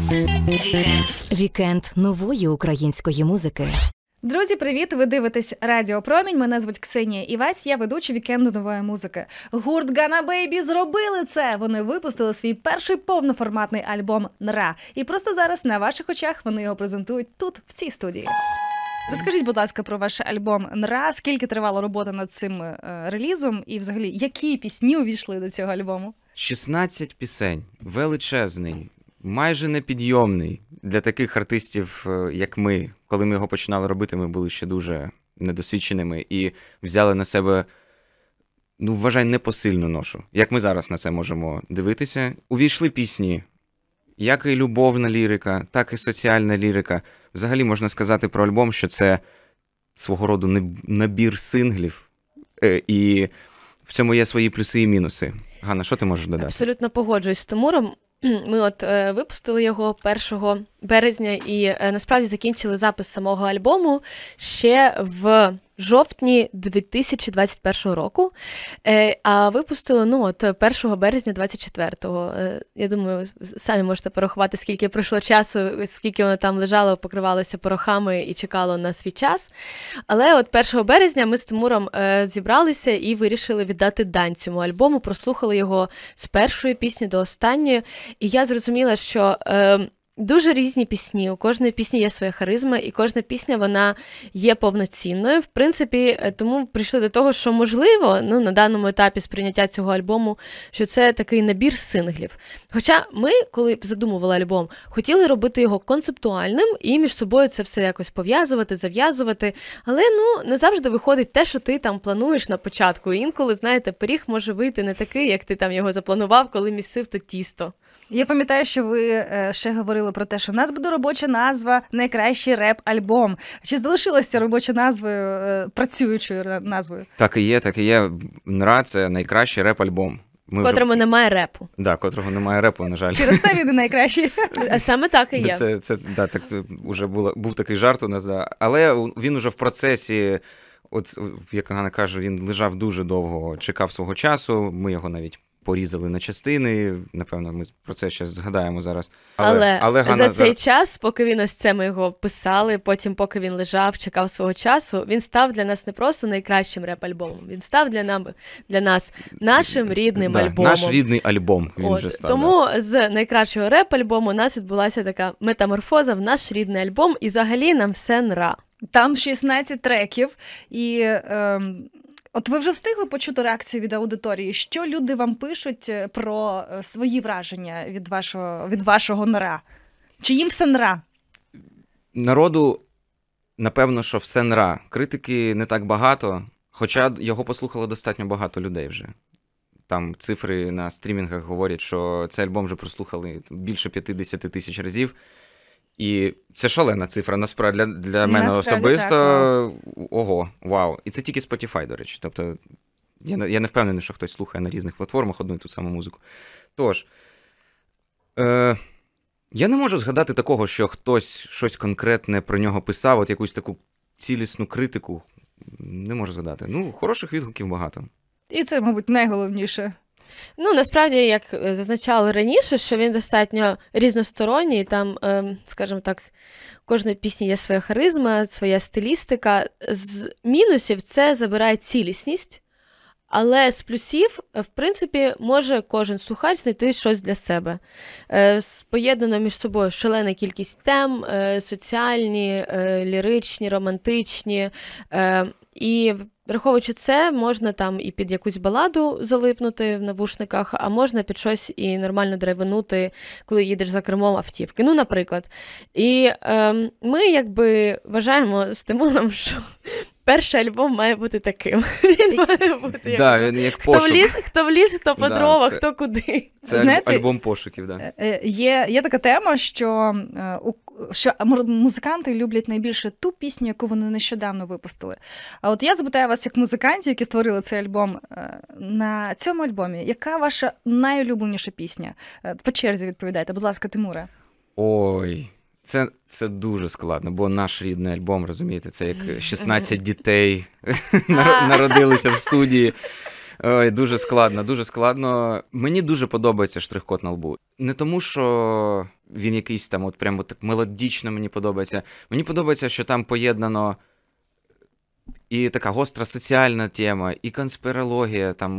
Вікенд нової української музики. Друзі, привіт! Ви дивитесь Радіо Промінь. Мене звуть Ксенія Івась, я ведуча Вікенду нової музики. Гурт Ганна Бейбі зробили це! Вони випустили свій перший повноформатний альбом «Нра». І просто зараз на ваших очах вони його презентують тут, в цій студії. Розкажіть, будь ласка, про ваш альбом «Нра». Скільки тривала робота над цим релізом? І взагалі, які пісні увійшли до цього альбому? 16 пісень. Величезний. Майже непідйомний для таких артистів, як ми. Коли ми його починали робити, ми були ще дуже недосвідченими і взяли на себе, вважай, непосильну ношу. Як ми зараз на це можемо дивитися. Увійшли пісні, як і любовна лірика, так і соціальна лірика. Взагалі можна сказати про альбом, що це свого роду набір синглів, і в цьому є свої плюси і мінуси. Ганна, що ти можеш додати? Абсолютно погоджуюсь з Тимуром. Ми випустили його 1 березня і насправді закінчили запис самого альбому ще в жовтні 2021 року, а випустили 1 березня 2024. Я думаю, самі можете порахувати, скільки пройшло часу, скільки воно там лежало, покривалося порохами і чекало на свій час. Але 1 березня ми з Тимуром зібралися і вирішили віддати дань цьому альбому, прослухали його з першої пісні до останньої, і я зрозуміла, що дуже різні пісні, у кожної пісні є своя харизма, і кожна пісня, вона є повноцінною. В принципі, тому прийшли до того, що можливо, на даному етапі сприйняття цього альбому, що це такий набір синглів. Хоча ми, коли задумували альбом, хотіли робити його концептуальним і між собою це все якось пов'язувати, зав'язувати, але, не завжди виходить те, що ти там плануєш на початку. І інколи, знаєте, пиріг може вийти не такий, як ти там його запланував, коли місив то тісто. Я пам'ятаю, що ви ще говорили про те, що в нас буде робоча назва «Найкращий реп-альбом». Чи залишилася робоча назва працюючою назвою? Так і є. «Нра» – це найкращий реп-альбом. Котрому немає репу. Так, котрого немає репу, на жаль. Через це він і найкращий. Саме так і є. Так вже був такий жарт у нас, але він уже в процесі, як Ганна каже, він лежав дуже довго, чекав свого часу, ми його навіть порізали на частини, напевно, ми про це ще згадаємо зараз. Але Ганна за цей час, поки він ось це ми його писали, потім поки він лежав, чекав свого часу, він став для нас не просто найкращим реп-альбомом, він став для нас нашим рідним альбомом. Наш рідний альбом він вже став. Тому з найкращого реп-альбому у нас відбулася така метаморфоза в наш рідний альбом, і взагалі нам все «Нра». Там 16 треків, і от ви вже встигли почути реакцію від аудиторії? Що люди вам пишуть про свої враження від вашого «Нра»? Чи їм все «Нра»? Народу, напевно, що все «Нра». Критики не так багато, хоча його послухало достатньо багато людей вже. Там цифри на стрімінгах говорять, що цей альбом вже прослухали більше 50 тисяч разів. І це шалена цифра, насправді, для мене особисто. Так. Ого, вау. І це тільки Spotify, до речі. Тобто, я не впевнений, що хтось слухає на різних платформах одну і ту саму музику. Тож, я не можу згадати такого, що хтось щось конкретне про нього писав, от якусь таку цілісну критику. Не можу згадати. Хороших відгуків багато. І це, мабуть, найголовніше. Насправді, як зазначали раніше, що він достатньо різносторонній, там, скажімо так, у кожної пісні є своя харизма, своя стилістика. З мінусів це забирає цілісність, але з плюсів, в принципі, може кожен слухач знайти щось для себе. Поєднано між собою шалена кількість тем, соціальні, ліричні, романтичні, і враховуючи це, можна там і під якусь баладу залипнути в навушниках, а можна під щось і нормально драйванути, коли їдеш за кермом автівки. Наприклад. І ми вважаємо з Тимуром, що перший альбом має бути таким. Він має бути він як пошук. Хто в ліс, хто по дрова, хто куди. Це альбом пошуків, так. Є така тема, що музиканти люблять найбільше ту пісню, яку вони нещодавно випустили. А от я запитаю вас, як музикантів, які створили цей альбом, на цьому альбомі, яка ваша найулюбленіша пісня? По черзі відповідайте, будь ласка, Тимуре. Ой, це дуже складно, бо наш рідний альбом, розумієте, це як 16 дітей народилися в студії. Ой, дуже складно, дуже складно. Мені дуже подобається штрих-код на лбу. Не тому, що він якийсь там от прямо так мелодично мені подобається. Мені подобається, що там поєднано і така гостра соціальна тема, і конспірологія. Там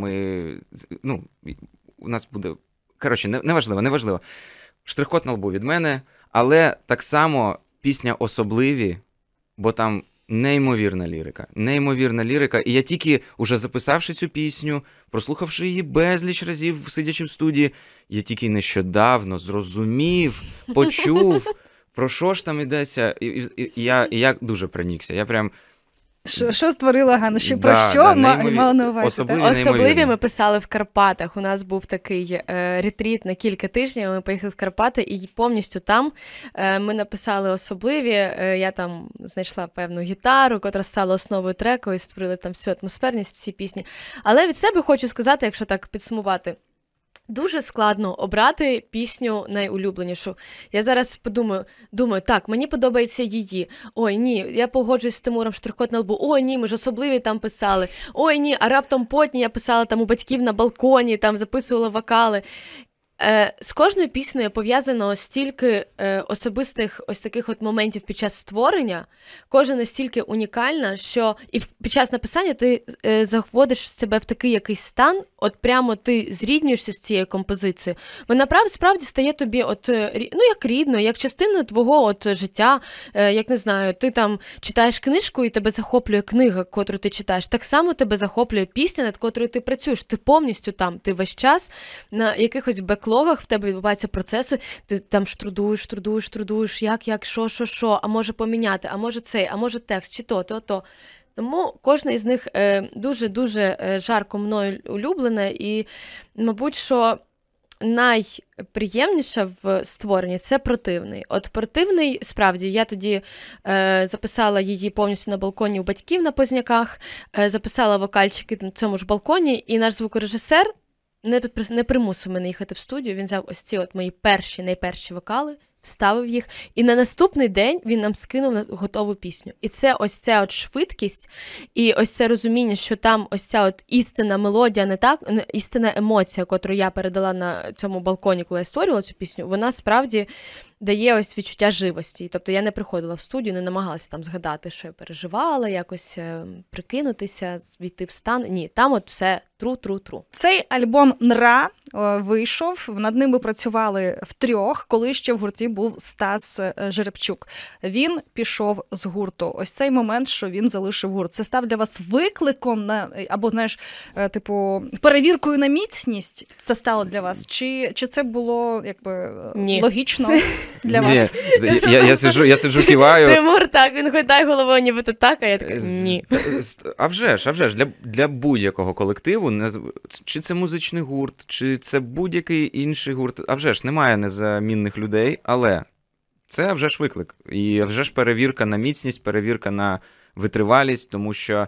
у нас буде... Коротше, неважливо. Штрих-код на лбу від мене, але так само пісня «Особливі», бо там неймовірна лірика. І я тільки, уже записавши цю пісню, прослухавши її безліч разів, сидячи в студії, я тільки нещодавно зрозумів, почув, про що ж там йдеться. І я дуже проникся. Я прям... Що створила Ганна? Про що мала на увазі? Особливі ми писали в Карпатах. У нас був такий ретріт на кілька тижнів, ми поїхали в Карпати, і повністю там ми написали особливі. Я там знайшла певну гітару, котра стала основою треку, і створили там всю атмосферність, всі пісні. Але від себе хочу сказати, якщо так підсумувати, дуже складно обрати пісню найулюбленішу. Я зараз думаю, так, мені подобається її. Ой, ні, я погоджуюсь з Тимуром, штрих-код на лбу. Ой, ні, ми ж особливі там писали. Ой, ні, а раптом потні я писала там у батьків на балконі, там записувала вокали. З кожною піснею пов'язано стільки особистих ось таких от моментів під час створення, кожна настільки унікальна, що і під час написання ти заводиш себе в такий якийсь стан, от прямо ти зріднюєшся з цією композицією. Вона справді стає тобі от, як рідною, як частиною твого от життя, як, не знаю, ти там читаєш книжку і тебе захоплює книга, котру ти читаєш, так само тебе захоплює пісня, над котрою ти працюєш, ти повністю там, ти весь час на якихось беклогах в тебе відбуваються процеси, ти там штрудуєш, як, що, а може поміняти, а може цей, а може текст, чи то. Тому кожна із них дуже-дуже жарко мною улюблена, і, мабуть, що найприємніше в створенні – це противний. От противний, справді, я тоді записала її повністю на балконі у батьків на Позняках, записала вокальчики на цьому ж балконі, і наш звукорежисер не примусив мене їхати в студію, він взяв ось ці от мої найперші вокали, вставив їх, і на наступний день він нам скинув готову пісню. І це ось ця от швидкість, і ось це розуміння, що там ось ця от істинна мелодія, не істинна емоція, котру я передала на цьому балконі, коли я створювала цю пісню, вона справді дає ось відчуття живості. Тобто я не приходила в студію, не намагалася там згадати, що я переживала, якось прикинутися, війти в стан. Ні, там от все тру. Цей альбом «НРА» вийшов, над ним ви працювали втрьох, коли ще в гурті був Стас Жеребчук. Він пішов з гурту. Ось цей момент, що він залишив гурт, це став для вас викликом або, знаєш, перевіркою на міцність? Це стало для вас? Чи це було логічно для вас? Я сиджу, киваю. Тимур так, він хитає головою, нібито так, а я така, ні. А вже ж, для будь-якого колективу, чи це музичний гурт, чи це будь-який інший гурт, а вже ж немає незамінних людей, але це вже ж виклик. І вже ж перевірка на міцність, перевірка на витривалість, тому що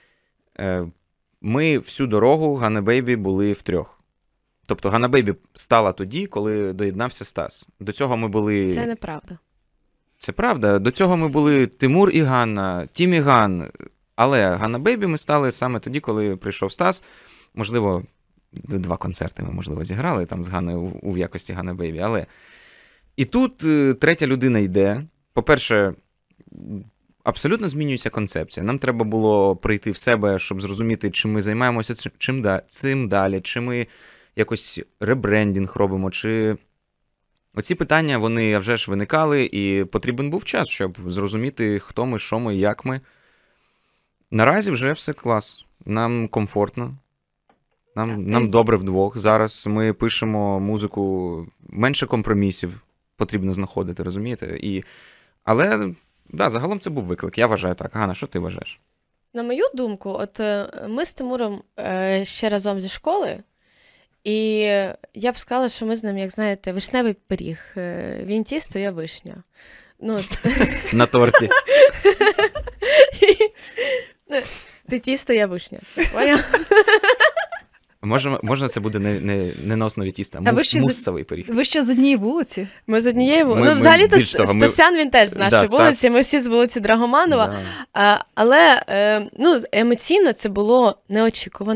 ми всю дорогу Ганна Бейбі були втрьох. Тобто Ганна Бейбі стала тоді, коли доєднався Стас. До цього ми були... Це неправда. Це правда. До цього ми були Тимур і Ганна, Тім і Ган. Але Ганна Бейбі ми стали саме тоді, коли прийшов Стас. Можливо, 2 концерти ми, можливо, зіграли там з Ганною у якості Ганна Бейбі. Але і тут третя людина йде. По-перше, абсолютно змінюється концепція. Нам треба було прийти в себе, щоб зрозуміти, чим ми займаємося цим далі, чи ми якось ребрендінг робимо, чи... Оці питання, вони вже ж виникали, і потрібен був час, щоб зрозуміти, хто ми, що ми, як ми. Наразі вже все клас. Нам комфортно. Нам добре вдвох. Зараз ми пишемо музику, менше компромісів потрібно знаходити, розумієте? Але, загалом це був виклик. Я вважаю так. Ганна, що ти вважаєш? На мою думку, от ми з Тимуром ще разом зі школи, і я б сказала, що ми з ним, як знаєте, вишневий пиріг. Він тісто, я вишня. На торті. Ти тісто, я вишня. Можна це буде не на основі тіста, а муссовий пиріг. Ви ще з однієї вулиці? Ми з однієї вулиці. Взагалі-то Стасян, він теж з нашої вулиці, ми всі з вулиці Драгоманова. Але емоційно це було неочікувано.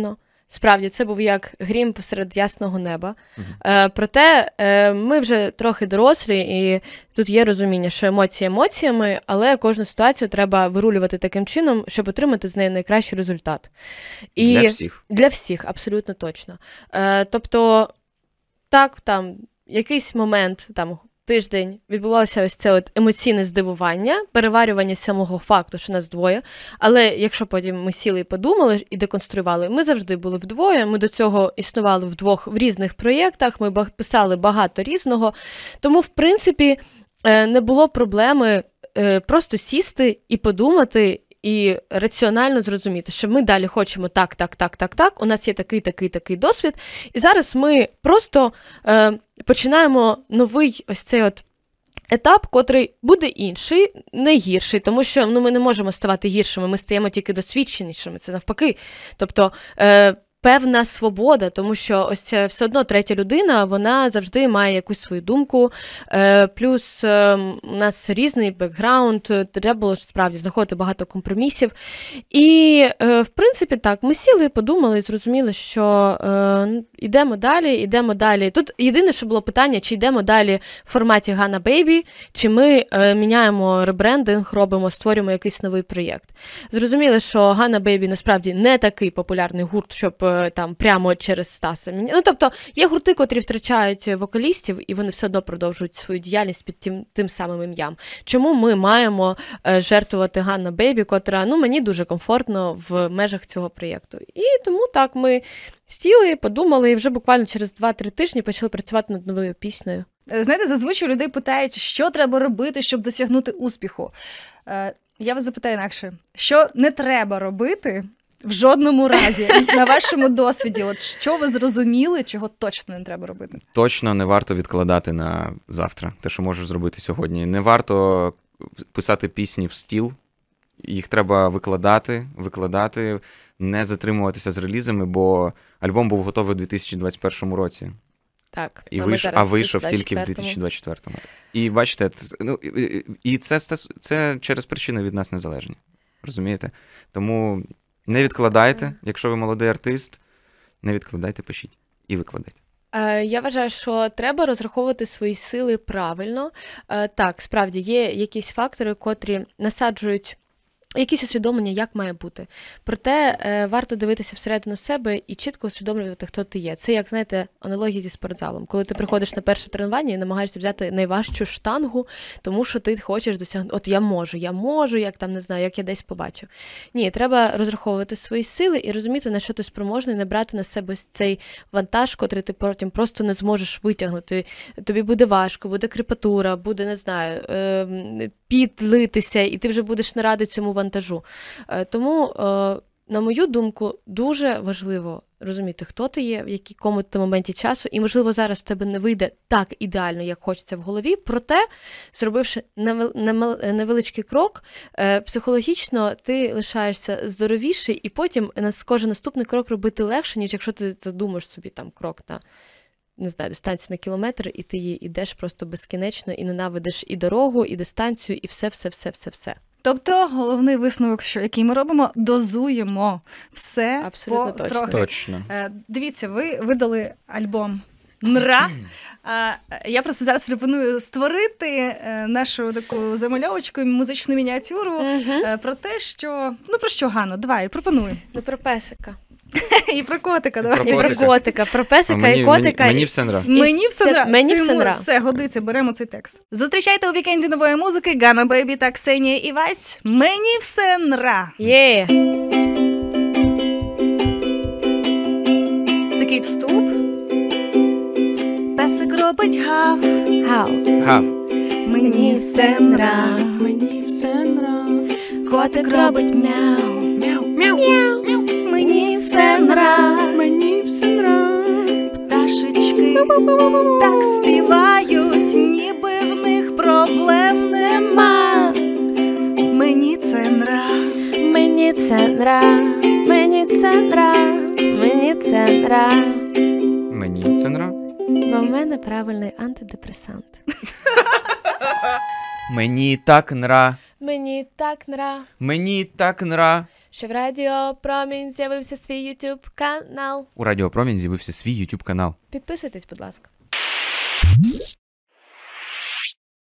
Справді, це був як грім посеред ясного неба. Проте ми вже трохи дорослі, і тут є розуміння, що емоції емоціями, але кожну ситуацію треба вирулювати таким чином, щоб отримати з неї найкращий результат. І Для всіх. Для всіх, абсолютно точно. Тобто, так, там, якийсь момент, там, тиждень відбувалося ось це от емоційне здивування, переварювання самого факту, що нас двоє. Але якщо потім ми сіли і подумали і деконструювали, ми завжди були вдвоє, ми до цього існували вдвох в різних проєктах, ми писали багато різного. Тому, в принципі, не було проблеми просто сісти і подумати, і раціонально зрозуміти, що ми далі хочемо так, у нас є такий досвід, і зараз ми просто починаємо новий ось цей от етап, котрий буде інший, не гірший, тому що ми не можемо ставати гіршими, ми стаємо тільки досвідченішими, це навпаки. Тобто певна свобода, тому що ось це все одно третя людина, вона завжди має якусь свою думку, плюс у нас різний бекграунд, треба було справді знаходити багато компромісів. І, в принципі, так, ми сіли, подумали і зрозуміли, що йдемо далі. Тут єдине, що було питання, чи йдемо далі в форматі Ghana Baby, чи ми міняємо ребрендинг, створюємо якийсь новий проєкт. Зрозуміли, що Ghana Baby насправді не такий популярний гурт, щоб там прямо через Стаса. Тобто, є гурти, котрі втрачають вокалістів, і вони все одно продовжують свою діяльність під тим самим ім'ям. Чому ми маємо жертвувати Ghana Baby, котра, мені дуже комфортно в межах цього проєкту. І тому так, ми сіли, подумали, і вже буквально через 2-3 тижні почали працювати над новою піснею. Знаєте, зазвичай людей питають, що треба робити, щоб досягнути успіху. Я вас запитаю інакше. Що не треба робити в жодному разі, на вашому досвіді? От що ви зрозуміли, чого точно не треба робити? Точно не варто відкладати на завтра, те, що можеш зробити сьогодні. Не варто писати пісні в стіл, їх треба викладати, не затримуватися з релізами, бо альбом був готовий у 2021 році. Так, А вийшов тільки в 2024-му. І бачите, і це через причини від нас незалежні. Розумієте? Тому не відкладайте, якщо ви молодий артист, не відкладайте, пишіть і викладайте. Я вважаю, що треба розраховувати свої сили правильно. Так, справді, є якісь фактори, котрі насаджують якісь усвідомлення, як має бути. Проте варто дивитися всередину себе і чітко усвідомлювати, хто ти є. Це, як, знаєте, аналогія зі спортзалом. Коли ти приходиш на перше тренування і намагаєшся взяти найважчу штангу, тому що ти хочеш досягнути, от я можу, як там, не знаю, як я десь побачив. Ні, треба розраховувати свої сили і розуміти, на що ти спроможний, не брати на себе цей вантаж, котрий ти потім просто не зможеш витягнути. Тобі буде важко, буде крепатура, буде, не знаю, підлитися, і ти вже будеш не радий цьому вантажу. Тому, на мою думку, дуже важливо розуміти, хто ти є, в якому ти моменті часу, і, можливо, зараз в тебе не вийде так ідеально, як хочеться в голові, проте, зробивши невеличкий крок, психологічно ти лишаєшся здоровіший, і потім кожен наступний крок робити легше, ніж якщо ти задумаєш собі там крок на, не знаю, дистанцію на кілометр, і ти її йдеш просто безкінечно, і ненавидиш і дорогу, і дистанцію, і все. Тобто, головний висновок, який ми робимо, дозуємо все абсолютно потрохи. Точно. Дивіться, ви видали альбом «Нра». Я просто зараз пропоную створити нашу таку замальовочку, музичну мініатюру про те, що... про що, Ганно? Давай, пропонуй. Про песика. І про котика, давай. І про котика, про песика і котика. Мені все нра. Мені все нра. Все, годиться, беремо цей текст. Зустрічайте у вікенді нової музики Ghana Baby та Ксенія Івась. Мені все нра. Є. Такий вступ. Песик робить гав. Гав. Мені все нра. Котик робить мяу. Мяу. Мені все нра. Пташечки так співають, ніби в них проблем нема. Мені це нра. Мені це нра. Мені це нра. Мені це нра. Мені це нра. Бо в мене правильний антидепресант. Мені так нра. Мені так нра. Мені так нра. що в Радіо Промінь з'явився свій YouTube канал. У Радіо Промінь з'явився свій YouTube канал. Підписуйтесь, будь ласка.